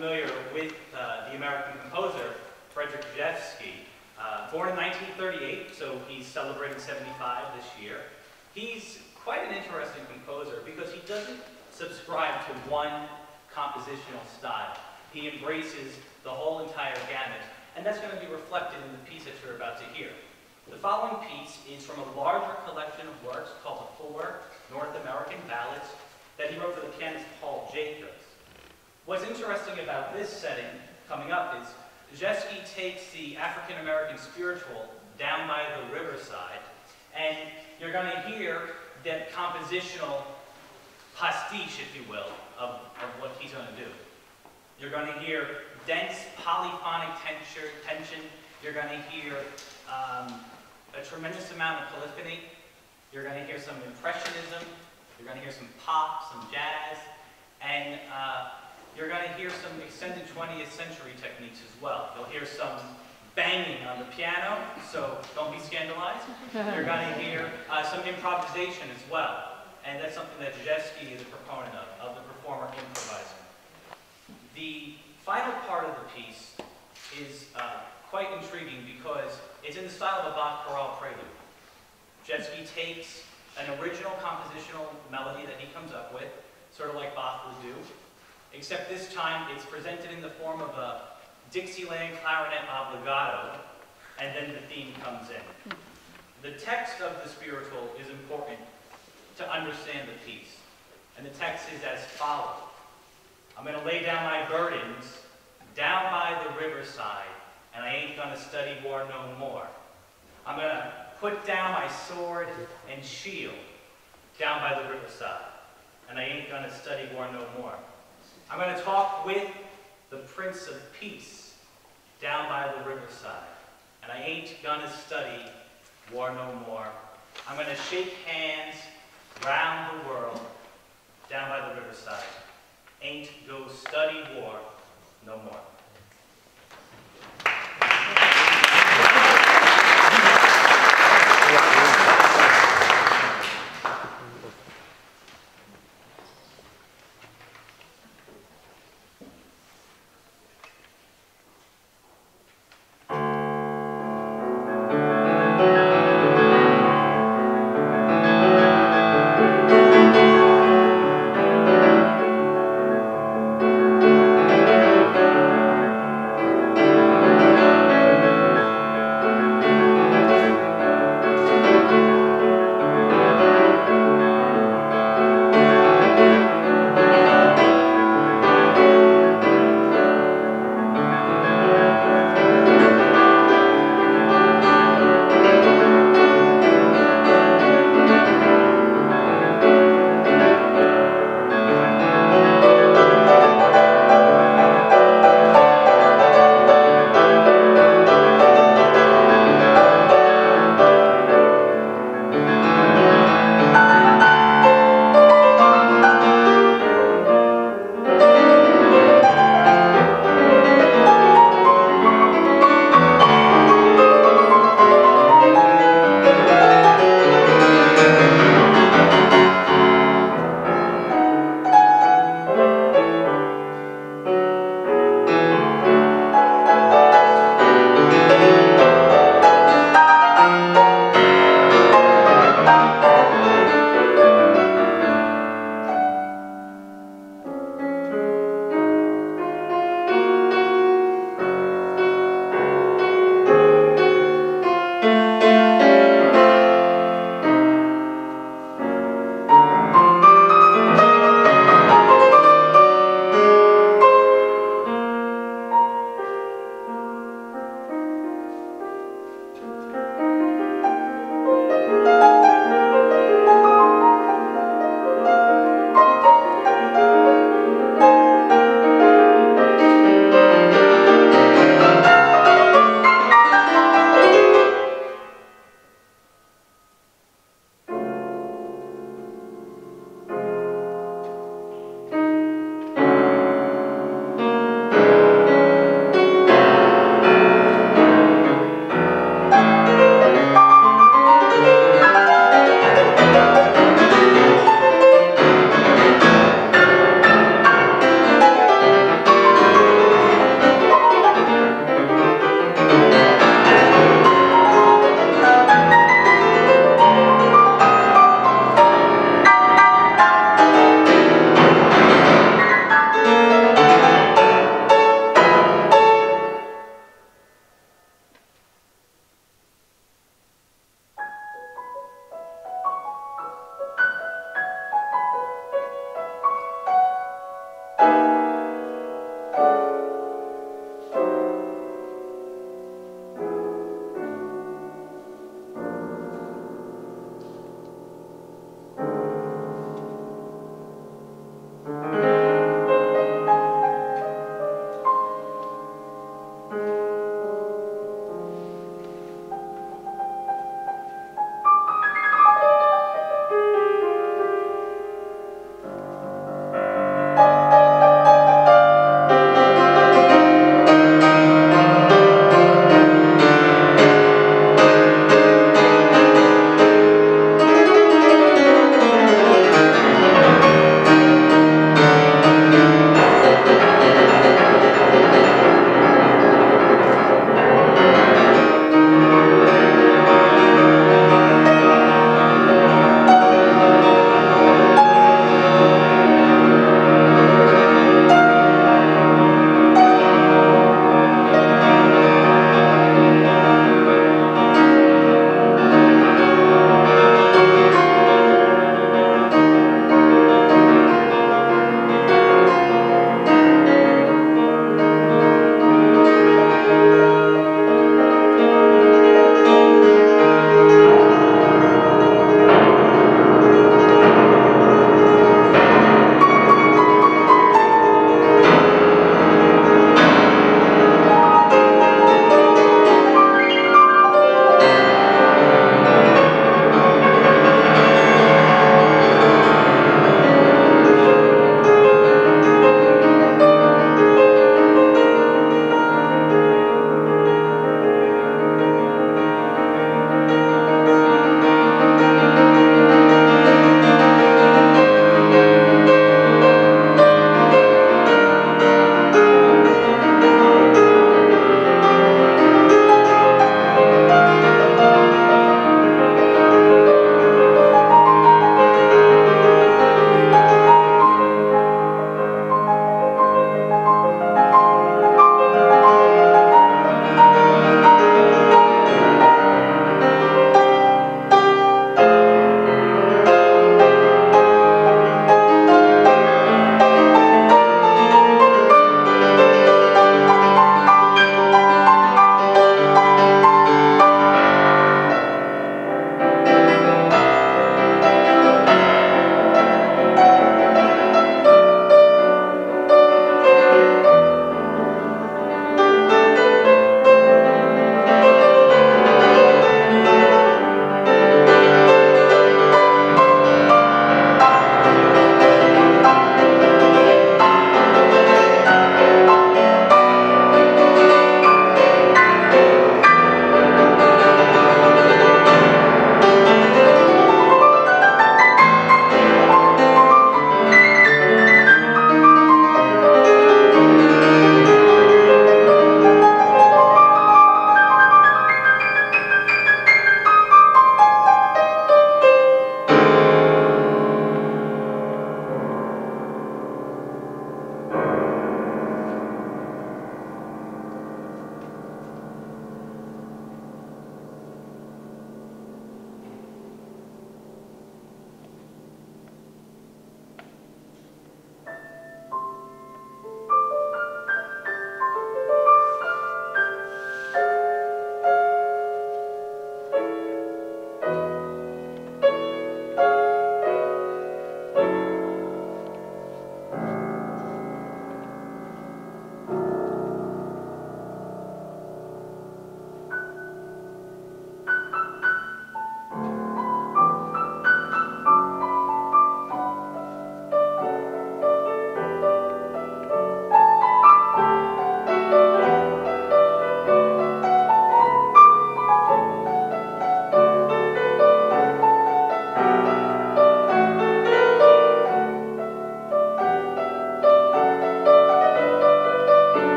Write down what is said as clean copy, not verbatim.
familiar with the American composer, Frederic Rzewski, born in 1938, so he's celebrating 75 this year. He's quite an interesting composer because he doesn't subscribe to one compositional style. He embraces the whole entire gamut, and that's going to be reflected in the piece that you're about to hear. The following piece is from a larger collection of works called the 4 North American Ballads that he wrote for the pianist Paul Jacobs. What's interesting about this setting coming up is Rzewski takes the African-American spiritual down by the riverside, and you're going to hear that compositional pastiche, if you will, of what he's going to do. You're going to hear dense polyphonic tension. You're going to hear a tremendous amount of polyphony. You're going to hear some impressionism. You're going to hear some pop, some jazz, and you're going to hear some extended 20th century techniques as well. You'll hear some banging on the piano, so don't be scandalized. You're going to hear some improvisation as well, and that's something that Rzewski is a proponent of the performer improvising. The final part of the piece is quite intriguing because it's in the style of a Bach chorale prelude. Rzewski takes an original compositional melody that he comes up with, sort of like Bach would do, except this time it's presented in the form of a Dixieland clarinet obbligato, and then the theme comes in. The text of the spiritual is important to understand the piece, and the text is as follows. I'm going to lay down my burdens down by the riverside, and I ain't going to study war no more. I'm going to put down my sword and shield down by the riverside, and I ain't going to study war no more. I'm going to talk with the Prince of Peace down by the riverside, and I ain't going to study war no more. I'm going to shake hands round the world down by the riverside. Ain't go study war no more.